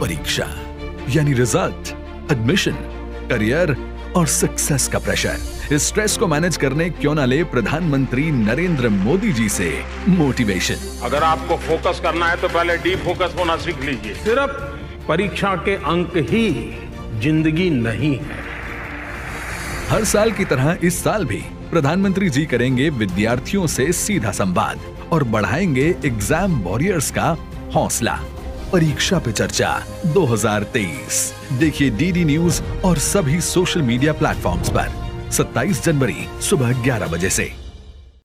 परीक्षा यानी result, admission, career और सक्सेस का प्रेशर। इस स्ट्रेस को मैनेज करने क्यों ना ले प्रधानमंत्री नरेंद्र मोदी जी से मोटिवेशन। अगर आपको फोकस करना है तो पहले डीप फोकस होना सीख लीजिए। सिर्फ परीक्षा के अंक ही जिंदगी नहीं है। हर साल की तरह इस साल भी प्रधानमंत्री जी करेंगे विद्यार्थियों से सीधा संवाद और बढ़ाएंगे एग्जाम वॉरियर्स का हौसला। परीक्षा पे चर्चा 2023 देखिए डीडी न्यूज और सभी सोशल मीडिया प्लेटफॉर्म्स पर 27 जनवरी सुबह 11 बजे से।